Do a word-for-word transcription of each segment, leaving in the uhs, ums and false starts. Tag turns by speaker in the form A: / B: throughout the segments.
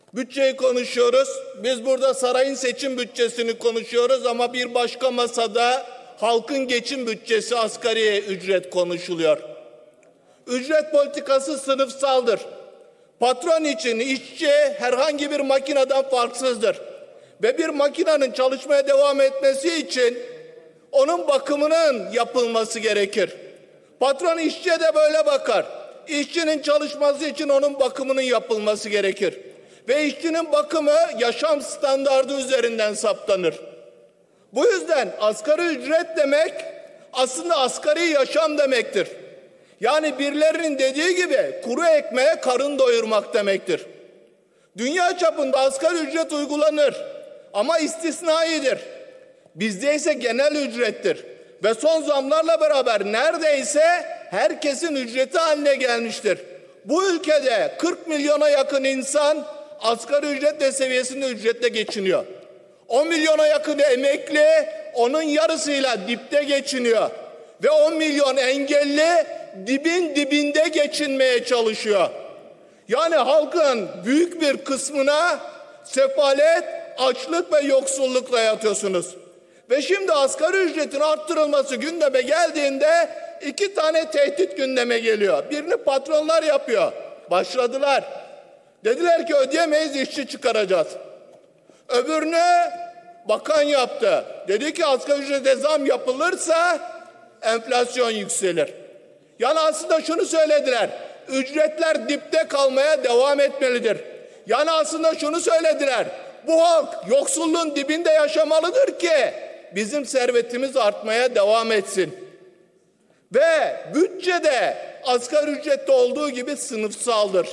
A: Bütçeyi konuşuyoruz. Biz burada sarayın seçim bütçesini konuşuyoruz ama bir başka masada halkın geçim bütçesi, asgari ücret konuşuluyor. Ücret politikası sınıfsaldır. Patron için işçi herhangi bir makineden farksızdır. Ve bir makinenin çalışmaya devam etmesi için onun bakımının yapılması gerekir. Patron işçiye de böyle bakar. İşçinin çalışması için onun bakımının yapılması gerekir. Ve işçinin bakımı yaşam standardı üzerinden saptanır. Bu yüzden asgari ücret demek aslında asgari yaşam demektir. Yani birilerinin dediği gibi kuru ekmeğe karın doyurmak demektir. Dünya çapında asgari ücret uygulanır ama istisnaidir. Bizde ise genel ücrettir. Ve son zamlarla beraber neredeyse herkesin ücreti haline gelmiştir. Bu ülkede kırk milyona yakın insan asgari ücret ve seviyesinde ücretle geçiniyor. on milyona yakın emekli onun yarısıyla dipte geçiniyor. Ve on milyon engelli dibin dibinde geçinmeye çalışıyor. Yani halkın büyük bir kısmına sefalet, açlık ve yoksullukla yatıyorsunuz. Ve şimdi asgari ücretin arttırılması gündeme geldiğinde iki tane tehdit gündeme geliyor. Birini patronlar yapıyor. Başladılar. Dediler ki ödeyemeyiz, işçi çıkaracağız. Öbürünü bakan yaptı. Dedi ki asgari ücrete zam yapılırsa enflasyon yükselir. Yani aslında şunu söylediler. Ücretler dipte kalmaya devam etmelidir. Yani aslında şunu söylediler. Bu halk yoksulluğun dibinde yaşamalıdır ki bizim servetimiz artmaya devam etsin. Ve bütçede asgari ücrette olduğu gibi sınıfsaldır.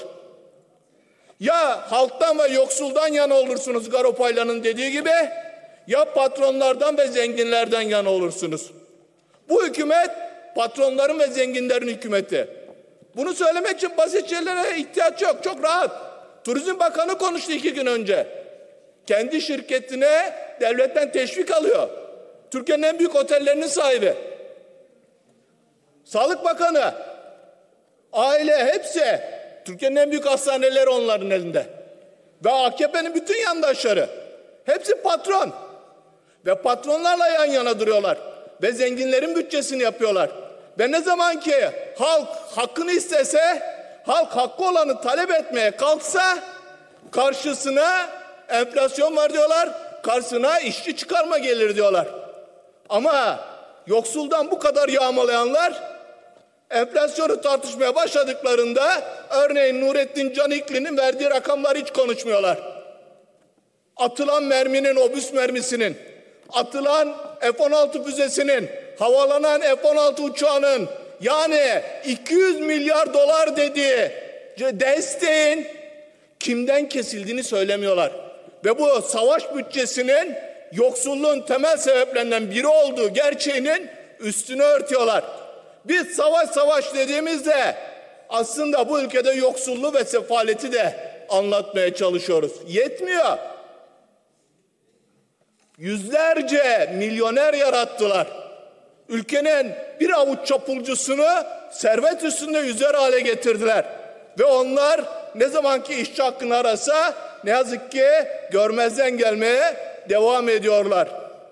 A: Ya halktan ve yoksuldan yana olursunuz Garopaylan'ın dediği gibi, ya patronlardan ve zenginlerden yana olursunuz. Bu hükümet patronların ve zenginlerin hükümeti. Bunu söylemek için basit şeylere ihtiyaç yok. Çok rahat. Turizm Bakanı konuştu iki gün önce. Kendi şirketine devletten teşvik alıyor. Türkiye'nin en büyük otellerinin sahibi. Sağlık Bakanı, aile hepsi, Türkiye'nin en büyük hastaneleri onların elinde. Ve A K P'nin bütün yandaşları, hepsi patron. Ve patronlarla yan yana duruyorlar. Ve zenginlerin bütçesini yapıyorlar. Ve ne zaman ki halk hakkını istese, halk hakkı olanı talep etmeye kalksa, karşısına enflasyon var diyorlar, karşısına işçi çıkarma gelir diyorlar. Ama yoksuldan bu kadar yağmalayanlar, enflasyonu tartışmaya başladıklarında, örneğin Nurettin Canikli'nin verdiği rakamlar hiç konuşmuyorlar. Atılan merminin, obüs mermisinin, atılan F on altı füzesinin, havalanan F on altı uçağının, yani iki yüz milyar dolar dediği desteğin kimden kesildiğini söylemiyorlar. Ve bu savaş bütçesinin yoksulluğun temel sebeplerinden biri olduğu gerçeğinin üstünü örtüyorlar. Biz savaş savaş dediğimizde aslında bu ülkede yoksulluğu ve sefaleti de anlatmaya çalışıyoruz. Yetmiyor. Yüzlerce milyoner yarattılar. Ülkenin bir avuç çapulcusunu servet üstünde yüzer hale getirdiler. Ve onlar ne zamanki işçi hakkını arasa ne yazık ki görmezden gelmeye devam ediyorlar.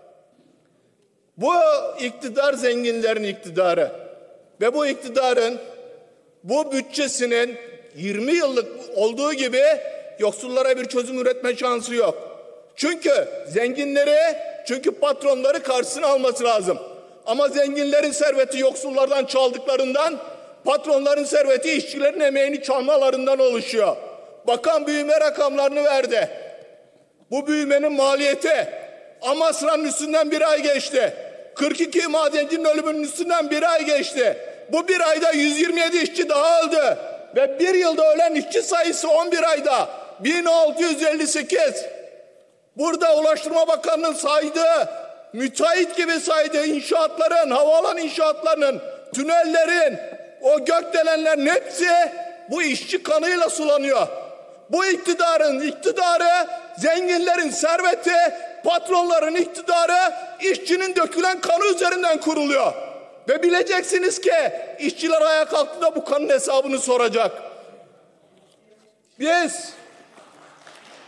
A: Bu iktidar zenginlerin iktidarı. Ve bu iktidarın bu bütçesinin yirmi yıllık olduğu gibi yoksullara bir çözüm üretme şansı yok. Çünkü zenginleri, çünkü patronları karşısına alması lazım. Ama zenginlerin serveti yoksullardan çaldıklarından, patronların serveti işçilerin emeğini çalmalarından oluşuyor. Bakan büyüme rakamlarını verdi. Bu büyümenin maliyeti Amasra'nın üstünden bir ay geçti. kırk iki madencinin ölümünün üstünden bir ay geçti. Bu bir ayda yüz yirmi yedi işçi daha öldü. Ve bir yılda ölen işçi sayısı on bir ayda bin altı yüz elli sekiz. Burada Ulaştırma Bakanı'nın saydığı, müteahhit gibi saydığı inşaatların, havaalanı inşaatlarının, tünellerin, o gökdelenlerin hepsi bu işçi kanıyla sulanıyor. Bu iktidarın iktidarı, zenginlerin serveti, patronların iktidarı, işçinin dökülen kanı üzerinden kuruluyor. Ve bileceksiniz ki işçiler ayağa kalktığında bu kanın hesabını soracak. Biz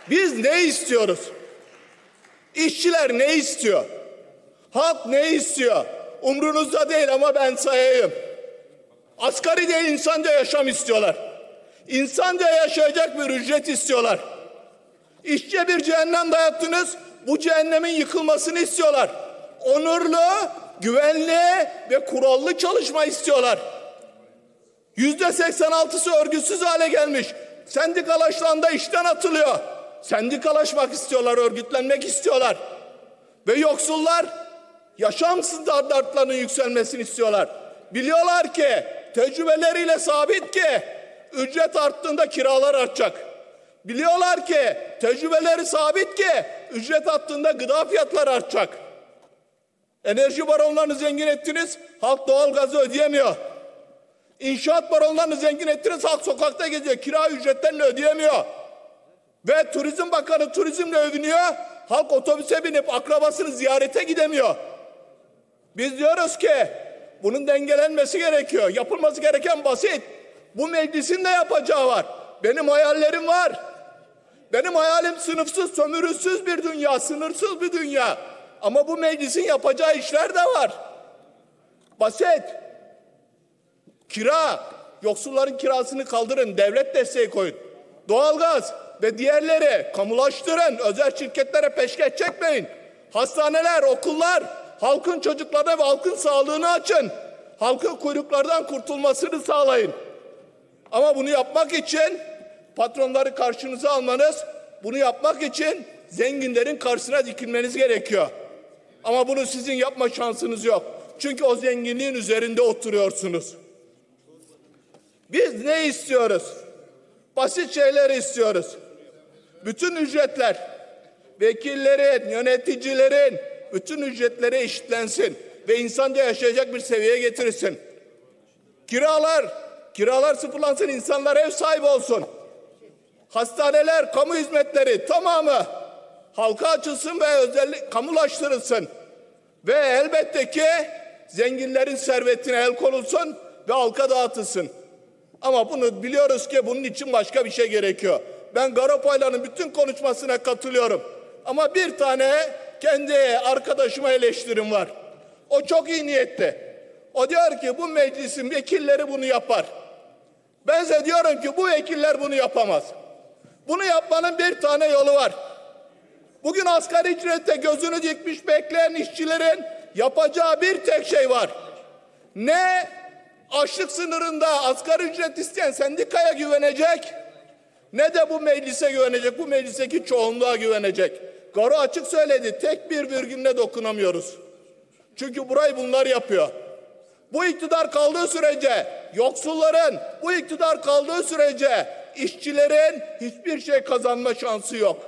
A: Biz ne istiyoruz? İşçiler ne istiyor? Halk ne istiyor? Umrunuzda değil ama ben sayayım. Asgari değil, insanca yaşam istiyorlar. İnsanca yaşayacak bir ücret istiyorlar. İşçiye bir cehennem dayattınız, bu cehennemin yıkılmasını istiyorlar. Onurlu, güvenli ve kurallı çalışma istiyorlar. Yüzde seksen altısı örgütsüz hale gelmiş. Sendikalaşlarında işten atılıyor. Sendikalaşmak istiyorlar, örgütlenmek istiyorlar. Ve yoksullar yaşam standartlarının yükselmesini istiyorlar. Biliyorlar ki, tecrübeleriyle sabit ki ücret arttığında kiralar artacak. Biliyorlar ki, tecrübeleri sabit ki ücret arttığında gıda fiyatları artacak. Enerji baronlarını zengin ettiniz, halk doğalgazı ödeyemiyor. İnşaat baronlarını zengin ettiniz, halk sokakta geziyor, kira ücretlerini ödeyemiyor. Ve Turizm Bakanı turizmle övünüyor, halk otobüse binip akrabasını ziyarete gidemiyor. Biz diyoruz ki bunun dengelenmesi gerekiyor. Yapılması gereken basit. Bu meclisin de yapacağı var. Benim hayallerim var. Benim hayalim sınıfsız, sömürüsüz bir dünya, sınırsız bir dünya. Ama bu meclisin yapacağı işler de var. Basit. Kira, yoksulların kirasını kaldırın, devlet desteği koyun. Doğalgaz ve diğerleri kamulaştırın, özel şirketlere peşkeş çekmeyin. Hastaneler, okullar, halkın çocuklarına ve halkın sağlığını açın. Halkın kuyruklardan kurtulmasını sağlayın. Ama bunu yapmak için patronları karşınıza almanız, bunu yapmak için zenginlerin karşısına dikilmeniz gerekiyor. Ama bunu sizin yapma şansınız yok. Çünkü o zenginliğin üzerinde oturuyorsunuz. Biz ne istiyoruz? Basit şeyler istiyoruz. Bütün ücretler, vekillerin, yöneticilerin bütün ücretleri eşitlensin ve insanca yaşayacak bir seviyeye getirilsin. Kiralar, kiralar sıfırlansın, insanlar ev sahibi olsun. Hastaneler, kamu hizmetleri tamamı halka açılsın ve özellik kamulaştırılsın. Ve elbette ki zenginlerin servetine el konulsun ve halka dağıtılsın. Ama bunu biliyoruz ki bunun için başka bir şey gerekiyor. Ben Garopaylar'ın bütün konuşmasına katılıyorum. Ama bir tane kendi arkadaşıma eleştirim var. O çok iyi niyetli. O diyor ki bu meclisin vekilleri bunu yapar. Ben size diyorum ki bu vekiller bunu yapamaz. Bunu yapmanın bir tane yolu var. Bugün asgari ücrette gözünü dikmiş bekleyen işçilerin yapacağı bir tek şey var. Ne açlık sınırında asgari ücret isteyen sendikaya güvenecek, ne de bu meclise güvenecek, bu meclisteki çoğunluğa güvenecek. Garo açık söyledi, tek bir virgülüne dokunamıyoruz. Çünkü burayı bunlar yapıyor. Bu iktidar kaldığı sürece, yoksulların, bu iktidar kaldığı sürece işçilerin hiçbir şey kazanma şansı yok.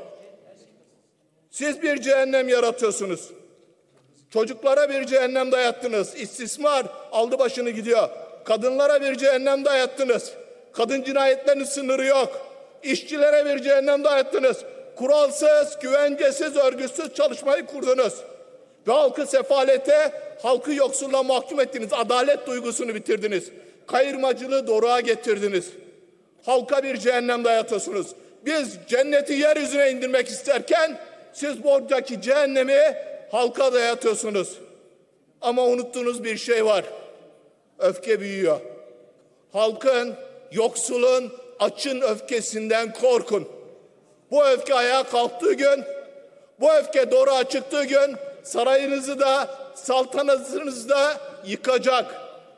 A: Siz bir cehennem yaratıyorsunuz. Çocuklara bir cehennem dayattınız. İstismar aldı başını gidiyor. Kadınlara bir cehennem dayattınız. Kadın cinayetlerinin sınırı yok. İşçilere bir cehennem dayattınız. Kuralsız, güvencesiz, örgütsüz çalışmayı kurdunuz. Ve halkı sefalete, halkı yoksulluğa mahkum ettiniz. Adalet duygusunu bitirdiniz. Kayırmacılığı doruğa getirdiniz. Halka bir cehennem dayatıyorsunuz. Biz cenneti yeryüzüne indirmek isterken siz buradaki cehennemi halka dayatıyorsunuz. Ama unuttuğunuz bir şey var. Öfke büyüyor. Halkın, yoksulun, açın öfkesinden korkun. Bu öfke ayağa kalktığı gün, bu öfke doğruğa çıktığı gün sarayınızı da, saltanatınızı da yıkacak.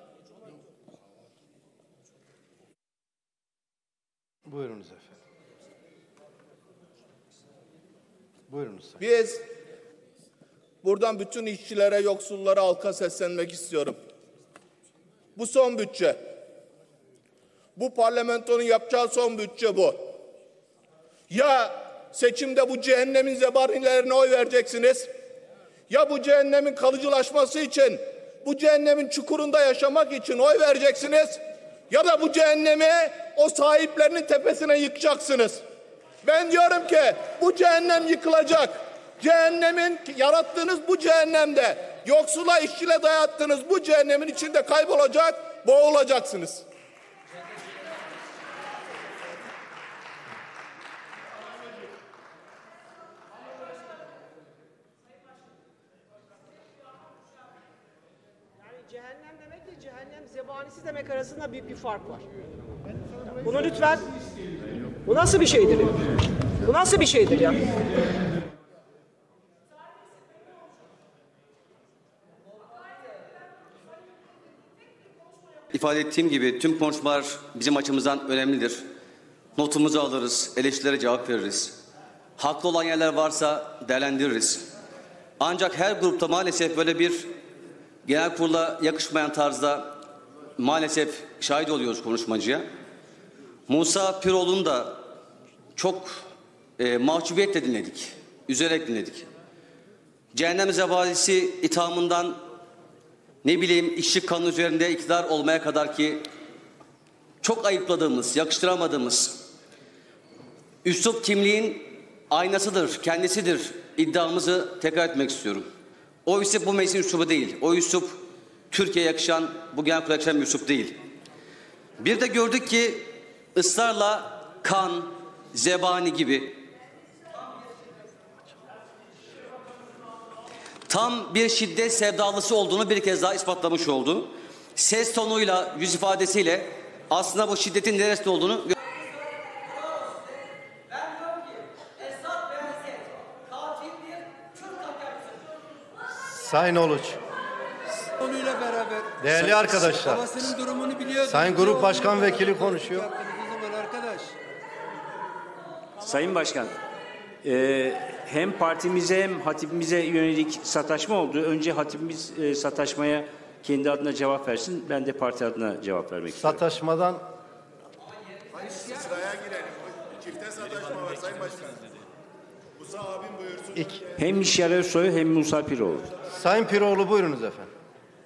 B: Buyurunuz efendim. Buyurunuz.
A: Biz buradan bütün işçilere, yoksullara, halka seslenmek istiyorum. Bu son bütçe. Bu parlamentonun yapacağı son bütçe bu. Ya seçimde bu cehennemin zebanilerine oy vereceksiniz, ya bu cehennemin kalıcılaşması için, bu cehennemin çukurunda yaşamak için oy vereceksiniz, ya da bu cehennemi o sahiplerinin tepesine yıkacaksınız. Ben diyorum ki bu cehennem yıkılacak. Cehennemin yarattığınız bu cehennemde, yoksula, işçile dayattığınız bu cehennemin içinde kaybolacak, boğulacaksınız.
C: Zebanisi demek arasında büyük bir fark var. Bunu lütfen, bu nasıl bir şeydir ya? Bu nasıl bir şeydir ya?
D: İfade ettiğim gibi tüm konuşmalar bizim açımızdan önemlidir. Notumuzu alırız, eleştirilere cevap veririz. Haklı olan yerler varsa değerlendiririz. Ancak her grupta maalesef böyle bir genel kurula yakışmayan tarzda maalesef şahit oluyoruz konuşmacıya. Musa Piroğlu'nu da çok e, mahcubiyetle dinledik, üzerek dinledik. Cehennem zebalisi ithamından ne bileyim işçi kanun üzerinde iktidar olmaya kadar ki çok ayıpladığımız, yakıştıramadığımız üslup kimliğin aynasıdır, kendisidir iddiamızı tekrar etmek istiyorum. O üslup bu meclisin üslubu değil. O üslup Türkiye'ye yakışan, bu genel kurula yakışan bir üslup değil. Bir de gördük ki ısrarla kan, zebani gibi tam bir şiddet sevdalısı olduğunu bir kez daha ispatlamış oldu. Ses tonuyla, yüz ifadesiyle aslında bu şiddetin neresinde olduğunu
B: Sayın Oluç.
E: Konuyla beraber
B: Değerli arkadaşlar.
E: babasının durumunu biliyordu.
B: Sayın Grup Başkan Vekili konuşuyor.
E: Arkadaş.
F: Sayın Başkan, e, hem partimize hem hatibimize yönelik sataşma oldu. Önce hatibimiz e, sataşmaya kendi adına cevap versin. Ben de parti adına cevap vermek istiyorum.
B: Sataşmadan
A: Sıraya girelim. Çifte sataşma var Sayın Başkan. Musa abim buyursun.
B: iki.
F: Hem Mişyar Ersoy hem Musa Piroğlu.
B: Sayın Piroğlu buyurunuz efendim.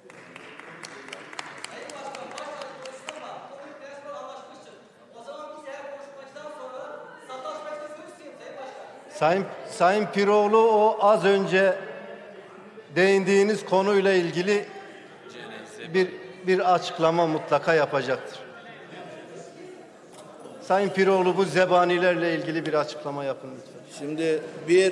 B: Sayın, Sayın Piroğlu o az önce değindiğiniz konuyla ilgili bir, bir açıklama mutlaka yapacaktır. Sayın Piroğlu bu zebanilerle ilgili bir açıklama yapın lütfen.
A: Şimdi bir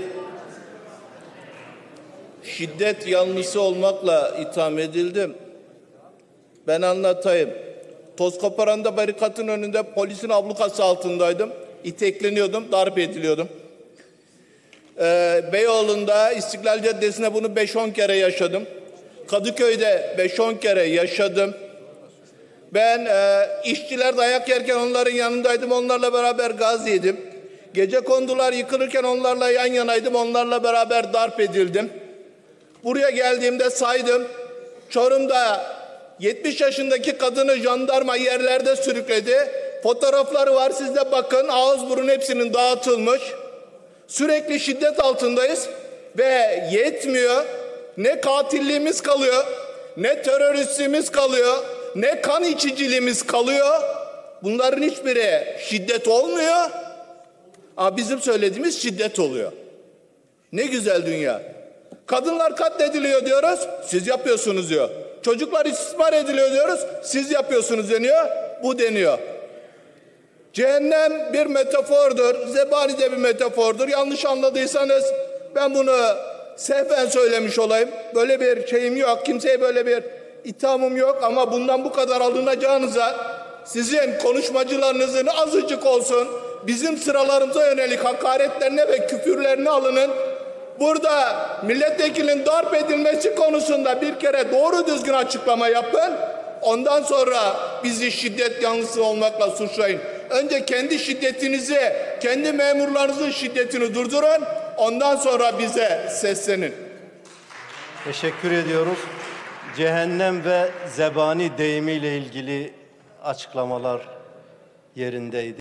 A: şiddet yanlısı olmakla itham edildim. Ben anlatayım. Tozkoparan'da barikatın önünde polisin ablukası altındaydım. İtekleniyordum, darp ediliyordum. Ee, Beyoğlu'nda İstiklal Caddesi'nde bunu beş on kere yaşadım. Kadıköy'de beş on kere yaşadım. Ben e, işçiler dayak yerken onların yanındaydım. Onlarla beraber gaz yedim. Gecekondular yıkılırken onlarla yan yanaydım. Onlarla beraber darp edildim. Buraya geldiğimde saydım. Çorum'da yetmiş yaşındaki kadını jandarma yerlerde sürükledi. Fotoğrafları var, siz de bakın. Ağız burun hepsinin dağıtılmış. Sürekli şiddet altındayız ve yetmiyor. Ne katilliğimiz kalıyor, ne teröristliğimiz kalıyor, ne kan içiciliğimiz kalıyor. Bunların hiçbiri şiddet olmuyor. Ama bizim söylediğimiz şiddet oluyor. Ne güzel dünya. Kadınlar katlediliyor diyoruz, siz yapıyorsunuz diyor. Çocuklar istismar ediliyor diyoruz, siz yapıyorsunuz deniyor, bu deniyor. Cehennem bir metafordur, zebani de bir metafordur. Yanlış anladıysanız ben bunu sehven söylemiş olayım. Böyle bir şeyim yok, kimseye böyle bir ithamım yok ama bundan bu kadar alınacağınıza sizin konuşmacılarınızın azıcık olsun bizim sıralarımıza yönelik hakaretlerine ve küfürlerine alının. Burada milletvekilinin darp edilmesi konusunda bir kere doğru düzgün açıklama yapın. Ondan sonra bizi şiddet yanlısı olmakla suçlayın. Önce kendi şiddetinizi, kendi memurlarınızın şiddetini durdurun. Ondan sonra bize seslenin.
B: Teşekkür ediyoruz. Cehennem ve zebani deyimiyle ilgili açıklamalar yerindeydi.